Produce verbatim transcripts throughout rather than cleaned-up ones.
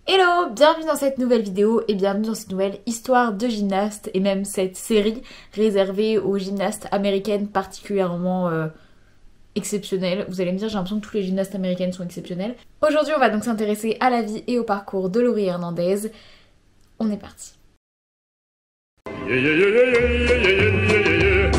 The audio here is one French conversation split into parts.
Hello, bienvenue dans cette nouvelle vidéo et bienvenue dans cette nouvelle histoire de gymnaste et même cette série réservée aux gymnastes américaines particulièrement euh, exceptionnelles. Vous allez me dire, j'ai l'impression que toutes les gymnastes américaines sont exceptionnelles. Aujourd'hui, on va donc s'intéresser à la vie et au parcours de Laurie Hernandez. On est parti. Yeah, yeah, yeah, yeah, yeah, yeah, yeah, yeah.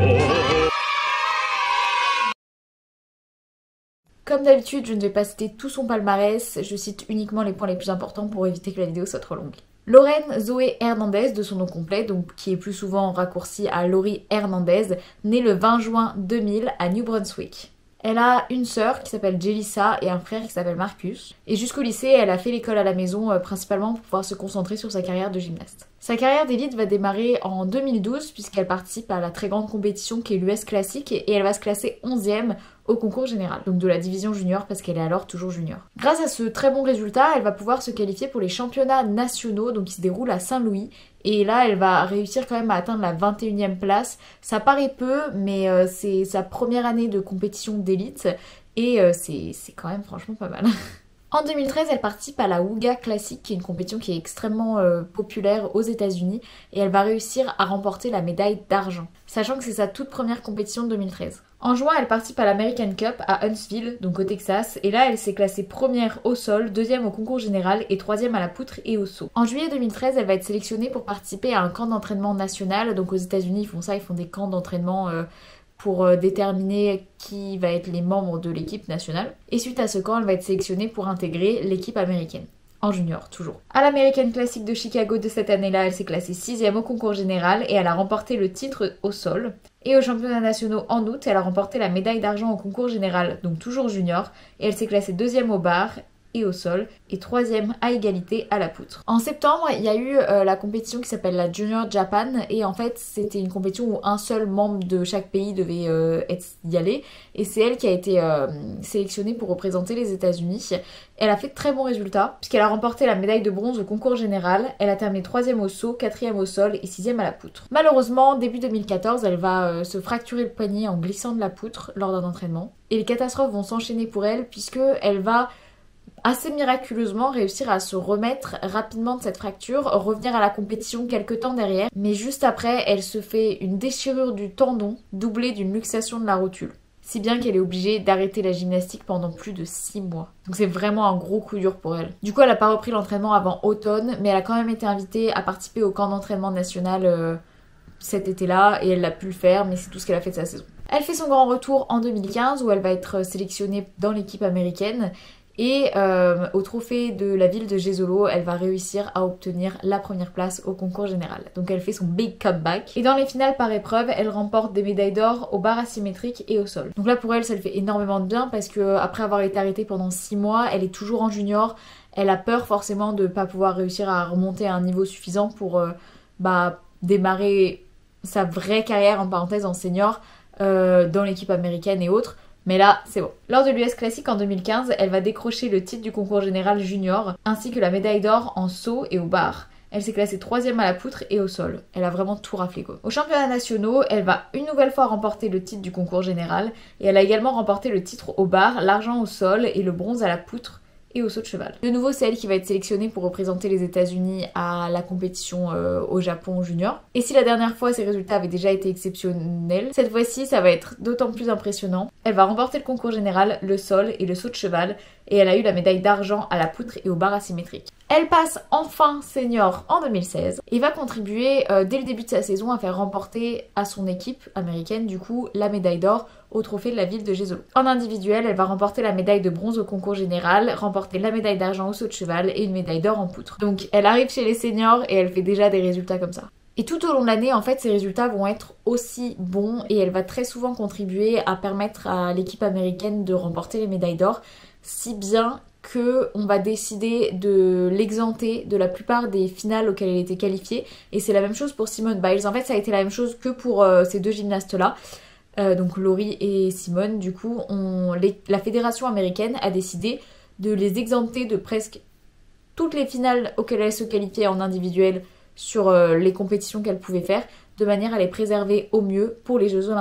Comme d'habitude, je ne vais pas citer tout son palmarès, je cite uniquement les points les plus importants pour éviter que la vidéo soit trop longue. Lauren Zoe Hernandez, de son nom complet, donc qui est plus souvent raccourci à Laurie Hernandez, née le vingt juin deux mille à New Brunswick. Elle a une sœur qui s'appelle Jelissa et un frère qui s'appelle Marcus. Et jusqu'au lycée, elle a fait l'école à la maison, euh, principalement pour pouvoir se concentrer sur sa carrière de gymnaste. Sa carrière d'élite va démarrer en deux mille douze puisqu'elle participe à la très grande compétition qui est l'U S Classic et elle va se classer onzième au concours général, donc de la division junior parce qu'elle est alors toujours junior. Grâce à ce très bon résultat, elle va pouvoir se qualifier pour les championnats nationaux, donc qui se déroulent à Saint-Louis. Et là, elle va réussir quand même à atteindre la vingt et unième place. Ça paraît peu, mais euh, c'est sa première année de compétition d'élite et euh, c'est quand même franchement pas mal. En deux mille treize, elle participe à la Wooga Classic, qui est une compétition qui est extrêmement euh, populaire aux États-Unis, et elle va réussir à remporter la médaille d'argent, sachant que c'est sa toute première compétition de deux mille treize. En juin, elle participe à l'American Cup à Huntsville, donc au Texas, et là, elle s'est classée première au sol, deuxième au concours général et troisième à la poutre et au saut. En juillet deux mille treize, elle va être sélectionnée pour participer à un camp d'entraînement national, donc aux États-Unis, ils font ça, ils font des camps d'entraînement euh, pour euh, déterminer qui va être les membres de l'équipe nationale. Et suite à ce camp, elle va être sélectionnée pour intégrer l'équipe américaine. En junior, toujours. À l'American Classic de Chicago de cette année-là, elle s'est classée sixième au concours général et elle a remporté le titre au sol. Et aux championnats nationaux en août, elle a remporté la médaille d'argent au concours général, donc toujours junior, et elle s'est classée deuxième au bar et au sol, et troisième à égalité à la poutre. En septembre, il y a eu euh, la compétition qui s'appelle la Junior Japan, et en fait, c'était une compétition où un seul membre de chaque pays devait euh, être, y aller, et c'est elle qui a été euh, sélectionnée pour représenter les États-Unis. Elle a fait de très bons résultats, puisqu'elle a remporté la médaille de bronze au concours général, elle a terminé troisième au saut, quatrième au sol et sixième à la poutre. Malheureusement, début deux mille quatorze, elle va euh, se fracturer le poignet en glissant de la poutre lors d'un entraînement, et les catastrophes vont s'enchaîner pour elle, puisque elle va assez miraculeusement réussir à se remettre rapidement de cette fracture, revenir à la compétition quelques temps derrière, mais juste après, elle se fait une déchirure du tendon doublée d'une luxation de la rotule. Si bien qu'elle est obligée d'arrêter la gymnastique pendant plus de six mois. Donc c'est vraiment un gros coup dur pour elle. Du coup, elle n'a pas repris l'entraînement avant automne, mais elle a quand même été invitée à participer au camp d'entraînement national euh, cet été-là, et elle a pu le faire, mais c'est tout ce qu'elle a fait de sa saison. Elle fait son grand retour en deux mille quinze, où elle va être sélectionnée dans l'équipe américaine, et euh, au trophée de la ville de Jesolo, elle va réussir à obtenir la première place au concours général. Donc elle fait son big comeback. Et dans les finales par épreuve, elle remporte des médailles d'or au bar asymétrique et au sol. Donc là pour elle, ça le fait énormément de bien parce que après avoir été arrêtée pendant six mois, elle est toujours en junior. Elle a peur forcément de pas pouvoir réussir à remonter à un niveau suffisant pour euh, bah, démarrer sa vraie carrière en parenthèse en senior euh, dans l'équipe américaine et autres. Mais là, c'est bon. Lors de l'U S Classic en deux mille quinze, elle va décrocher le titre du concours général junior, ainsi que la médaille d'or en saut et au bar. Elle s'est classée troisième à la poutre et au sol. Elle a vraiment tout raflé quoi. Aux championnats nationaux, elle va une nouvelle fois remporter le titre du concours général, et elle a également remporté le titre au bar, l'argent au sol et le bronze à la poutre et au saut de cheval. De nouveau, c'est elle qui va être sélectionnée pour représenter les États-Unis à la compétition euh, au Japon junior. Et si la dernière fois, ses résultats avaient déjà été exceptionnels, cette fois-ci, ça va être d'autant plus impressionnant. Elle va remporter le concours général, le sol et le saut de cheval, et elle a eu la médaille d'argent à la poutre et au bar asymétrique. Elle passe enfin senior en deux mille seize et va contribuer euh, dès le début de sa saison à faire remporter à son équipe américaine du coup la médaille d'or au trophée de la ville de Jesolo. En individuel, elle va remporter la médaille de bronze au concours général, remporter la médaille d'argent au saut de cheval et une médaille d'or en poutre. Donc elle arrive chez les seniors et elle fait déjà des résultats comme ça. Et tout au long de l'année, en fait, ses résultats vont être aussi bons et elle va très souvent contribuer à permettre à l'équipe américaine de remporter les médailles d'or, si bien qu'on va décider de l'exenter de la plupart des finales auxquelles elle était qualifiée. Et c'est la même chose pour Simone Biles. En fait, ça a été la même chose que pour euh, ces deux gymnastes-là. Euh, donc Laurie et Simone, du coup, on, les, la fédération américaine a décidé de les exempter de presque toutes les finales auxquelles elles se qualifiaient en individuel sur euh, les compétitions qu'elles pouvaient faire, de manière à les préserver au mieux pour les Jeux Olympiques.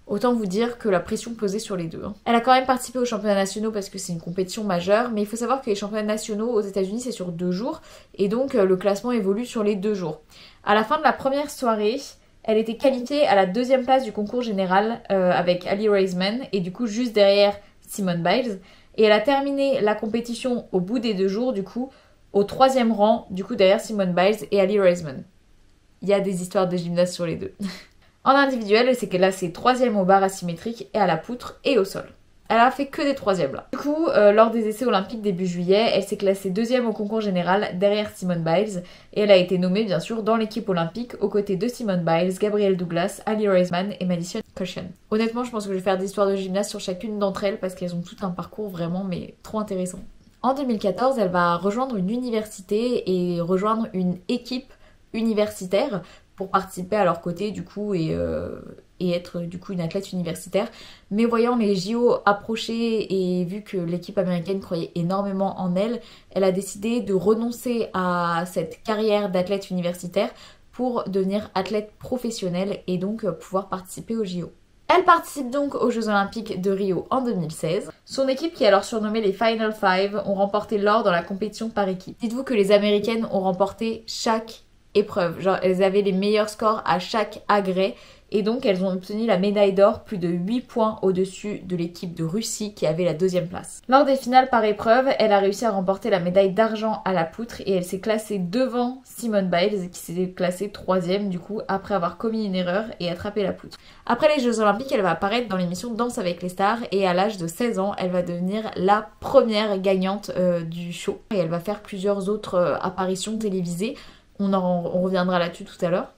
Autant vous dire que la pression pesait sur les deux. Hein. Elle a quand même participé aux championnats nationaux parce que c'est une compétition majeure, mais il faut savoir que les championnats nationaux aux États-Unis c'est sur deux jours, et donc le classement évolue sur les deux jours. À la fin de la première soirée, elle était qualifiée à la deuxième place du concours général euh, avec Ali Raisman, et du coup juste derrière Simone Biles, et elle a terminé la compétition au bout des deux jours, du coup, au troisième rang, du coup derrière Simone Biles et Ali Raisman. Il y a des histoires de gymnase sur les deux. En individuel, c'est qu'elle a ses troisièmes au bar asymétrique et à la poutre et au sol. Elle a fait que des troisièmes là. Du coup, euh, lors des essais olympiques début juillet, elle s'est classée deuxième au concours général derrière Simone Biles et elle a été nommée bien sûr dans l'équipe olympique aux côtés de Simone Biles, Gabrielle Douglas, Ali Raisman et Madison Cauchon. Honnêtement, je pense que je vais faire des histoires de gymnase sur chacune d'entre elles parce qu'elles ont tout un parcours vraiment mais trop intéressant. En deux mille quatorze, elle va rejoindre une université et rejoindre une équipe universitaire pour participer à leur côté du coup et, euh, et être du coup une athlète universitaire. Mais voyant les J O approcher et vu que l'équipe américaine croyait énormément en elle, elle a décidé de renoncer à cette carrière d'athlète universitaire pour devenir athlète professionnelle et donc pouvoir participer aux J O. Elle participe donc aux Jeux Olympiques de Rio en deux mille seize. Son équipe, qui est alors surnommée les Final Five, ont remporté l'or dans la compétition par équipe. Dites-vous que les Américaines ont remporté chaque épreuve. Genre, elles avaient les meilleurs scores à chaque agrès et donc elles ont obtenu la médaille d'or plus de huit points au-dessus de l'équipe de Russie qui avait la deuxième place. Lors des finales par épreuve, elle a réussi à remporter la médaille d'argent à la poutre et elle s'est classée devant Simone Biles qui s'est classée troisième du coup après avoir commis une erreur et attrapé la poutre. Après les Jeux Olympiques, elle va apparaître dans l'émission Danse avec les stars et à l'âge de seize ans, elle va devenir la première gagnante euh, du show et elle va faire plusieurs autres euh, apparitions télévisées. On, en, on reviendra là-dessus tout à l'heure.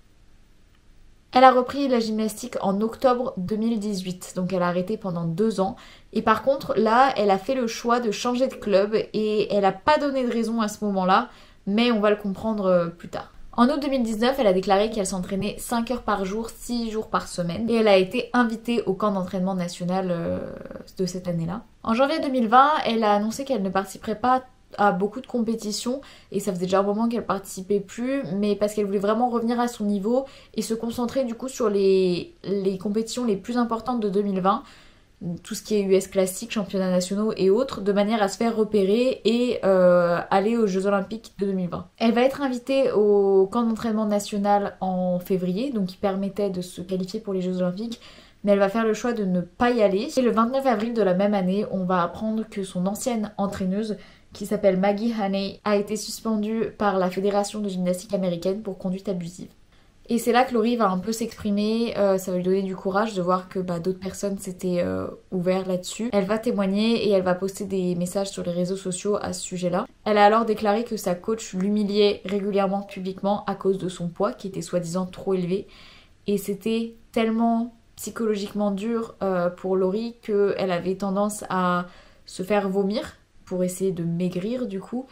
Elle a repris la gymnastique en octobre deux mille dix-huit, donc elle a arrêté pendant deux ans. Et par contre, là, elle a fait le choix de changer de club et elle n'a pas donné de raison à ce moment-là, mais on va le comprendre plus tard. En août deux mille dix-neuf, elle a déclaré qu'elle s'entraînait cinq heures par jour, six jours par semaine. Et elle a été invitée au camp d'entraînement national euh, de cette année-là. En janvier deux mille vingt, elle a annoncé qu'elle ne participerait pas à beaucoup de compétitions et ça faisait déjà un moment qu'elle participait plus, mais parce qu'elle voulait vraiment revenir à son niveau et se concentrer du coup sur les, les compétitions les plus importantes de deux mille vingt, tout ce qui est U S classique, championnats nationaux et autres, de manière à se faire repérer et euh, aller aux Jeux Olympiques de deux mille vingt. Elle va être invitée au camp d'entraînement national en février, donc qui permettait de se qualifier pour les Jeux Olympiques, mais elle va faire le choix de ne pas y aller. Et le vingt-neuf avril de la même année, on va apprendre que son ancienne entraîneuse, qui s'appelle Maggie Haney, a été suspendue par la Fédération de gymnastique américaine pour conduite abusive. Et c'est là que Laurie va un peu s'exprimer, euh, ça va lui donner du courage de voir que bah, d'autres personnes s'étaient euh, ouvertes là-dessus. Elle va témoigner et elle va poster des messages sur les réseaux sociaux à ce sujet-là. Elle a alors déclaré que sa coach l'humiliait régulièrement publiquement à cause de son poids qui était soi-disant trop élevé. Et c'était tellement psychologiquement dur euh, pour Laurie qu'elle avait tendance à se faire vomir pour essayer de maigrir du coup,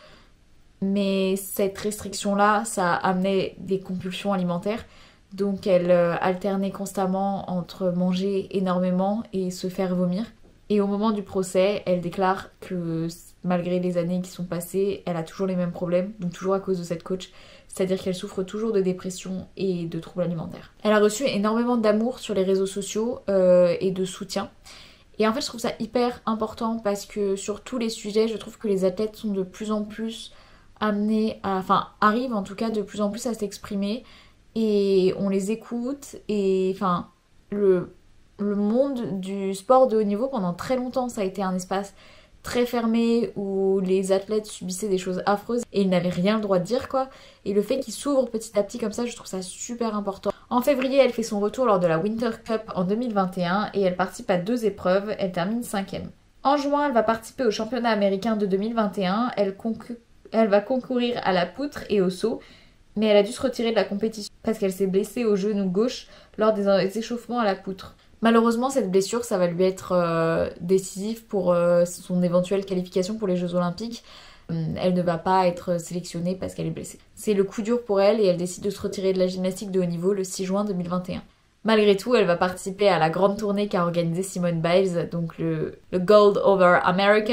mais cette restriction là ça amenait des compulsions alimentaires, donc elle euh, alternait constamment entre manger énormément et se faire vomir. Et au moment du procès, elle déclare que malgré les années qui sont passées, elle a toujours les mêmes problèmes, donc toujours à cause de cette coach, c'est-à-dire qu'elle souffre toujours de dépression et de troubles alimentaires. Elle a reçu énormément d'amour sur les réseaux sociaux euh, et de soutien. Et en fait, je trouve ça hyper important parce que sur tous les sujets, je trouve que les athlètes sont de plus en plus amenés à... Enfin, arrivent en tout cas de plus en plus à s'exprimer et on les écoute. Et enfin, le, le monde du sport de haut niveau, pendant très longtemps, ça a été un espace très fermé où les athlètes subissaient des choses affreuses et ils n'avaient rien le droit de dire quoi. Et le fait qu'ils s'ouvrent petit à petit comme ça, je trouve ça super important. En février, elle fait son retour lors de la Winter Cup en deux mille vingt et un et elle participe à deux épreuves, elle termine cinquième. En juin, elle va participer au championnat américain de deux mille vingt et un, elle, concu... elle va concourir à la poutre et au saut, mais elle a dû se retirer de la compétition parce qu'elle s'est blessée au genou gauche lors des échauffements à la poutre. Malheureusement, cette blessure, ça va lui être euh, décisif pour euh, son éventuelle qualification pour les Jeux Olympiques. Elle ne va pas être sélectionnée parce qu'elle est blessée. C'est le coup dur pour elle et elle décide de se retirer de la gymnastique de haut niveau le six juin deux mille vingt et un. Malgré tout, elle va participer à la grande tournée qu'a organisée Simone Biles, donc le, le Gold Over America,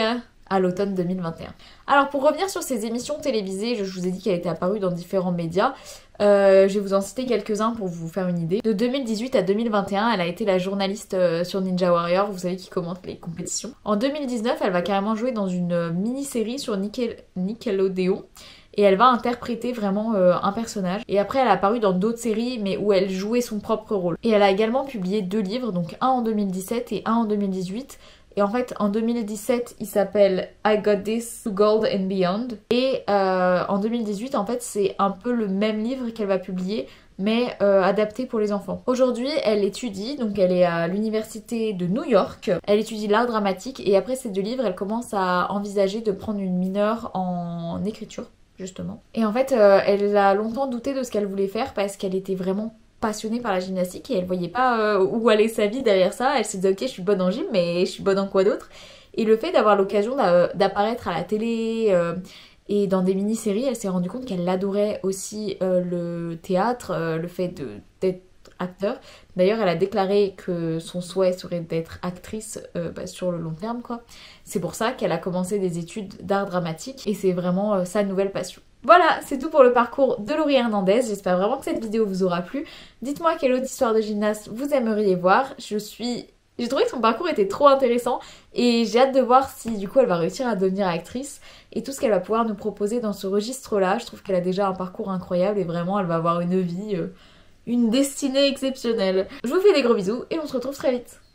à l'automne deux mille vingt et un. Alors pour revenir sur ces émissions télévisées, je vous ai dit qu'elle était apparue dans différents médias. Euh, je vais vous en citer quelques-uns pour vous faire une idée. De deux mille dix-huit à deux mille vingt et un, elle a été la journaliste euh, sur Ninja Warrior, vous savez, qui commente les compétitions. En deux mille dix-neuf, elle va carrément jouer dans une mini-série sur Nickel... Nickelodeon. Et elle va interpréter vraiment euh, un personnage. Et après, elle a apparu dans d'autres séries, mais où elle jouait son propre rôle. Et elle a également publié deux livres, donc un en deux mille dix-sept et un en deux mille dix-huit. Et en fait, en deux mille dix-sept, il s'appelle I Got This to Gold and Beyond. Et euh, en deux mille dix-huit, en fait, c'est un peu le même livre qu'elle va publier, mais euh, adapté pour les enfants. Aujourd'hui, elle étudie, donc elle est à l'université de New York. Elle étudie l'art dramatique et après ces deux livres, elle commence à envisager de prendre une mineure en écriture, justement. Et en fait, euh, elle a longtemps douté de ce qu'elle voulait faire parce qu'elle était vraiment passionnée par la gymnastique et elle voyait pas euh, où allait sa vie derrière ça. Elle se disait ok, je suis bonne en gym, mais je suis bonne en quoi d'autre? Et le fait d'avoir l'occasion d'apparaître à la télé euh, et dans des mini-séries, elle s'est rendue compte qu'elle adorait aussi euh, le théâtre, euh, le fait d'être acteur. D'ailleurs, elle a déclaré que son souhait serait d'être actrice euh, bah, sur le long terme, quoi. C'est pour ça qu'elle a commencé des études d'art dramatique et c'est vraiment euh, sa nouvelle passion. Voilà, c'est tout pour le parcours de Laurie Hernandez. J'espère vraiment que cette vidéo vous aura plu. Dites-moi quelle autre histoire de gymnaste vous aimeriez voir. Je suis... J'ai trouvé que son parcours était trop intéressant et j'ai hâte de voir si du coup elle va réussir à devenir actrice et tout ce qu'elle va pouvoir nous proposer dans ce registre-là. Je trouve qu'elle a déjà un parcours incroyable et vraiment elle va avoir une vie, euh, une destinée exceptionnelle. Je vous fais des gros bisous et on se retrouve très vite.